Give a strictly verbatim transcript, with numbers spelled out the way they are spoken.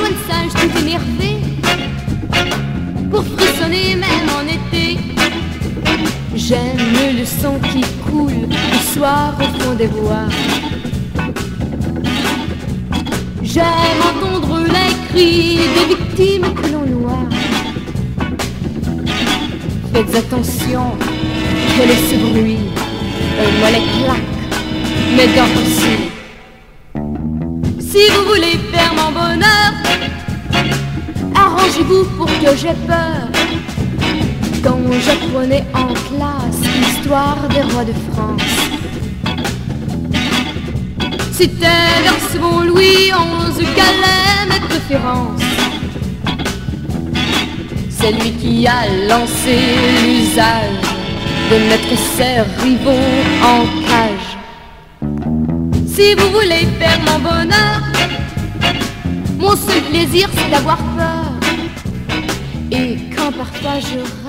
coin de singe tout énervé, pour frissonner même en été. J'aime le son qui coule le soir au fond des bois. J'aime entendre les cris des victimes que l'on noie. Faites attention, quel est ce bruit? Euh, moi les claques, mes dents aussi. Si vous voulez faire mon bonheur, arrangez-vous pour que j'aie peur. Quand j'apprenais en classe l'histoire des rois de France, c'était vers second Louis onze qu'allait mes préférences. C'est lui qui a lancé l'usage de mettre ses rivaux en cage. Si vous voulez faire mon bonheur, mon seul plaisir c'est d'avoir peur. Et quand parfois je